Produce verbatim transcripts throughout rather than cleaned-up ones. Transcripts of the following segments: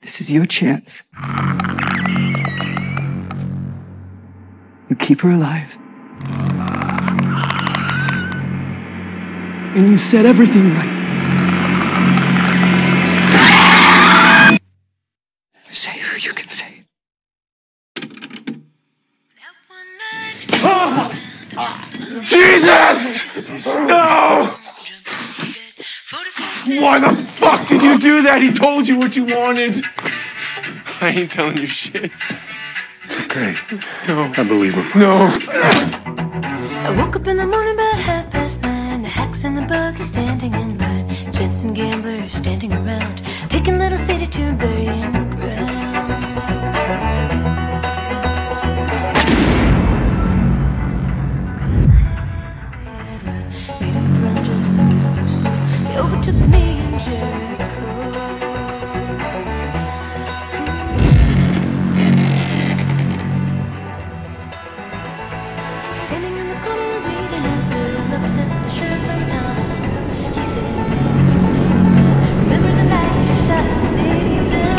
This is your chance. You keep her alive. And you set everything right. Say who you can say. Oh! Jesus! No! Why the fuck did you do that? He told you what you wanted. I ain't telling you shit. It's okay. No. I believe him. No. I woke up in the morning about half past nine. The hacks and the buggies standing in line. Gents and gamblers standing around, taking little city to bury in the ground. They overtook me in Jericho. Standing in the corner reading a bill, and upset the sheriff from Thomasville. He said, "This is your name. Remember the night you shot the city down?"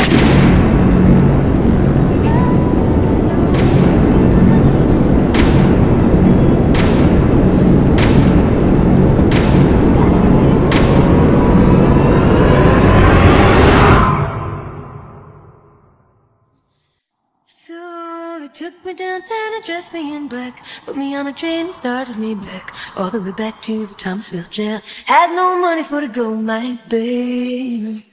So they took me downtown and dressed me in black, put me on a train and started me back, all the way back to the Thomasville jail. Had no money for the gold mine, babe.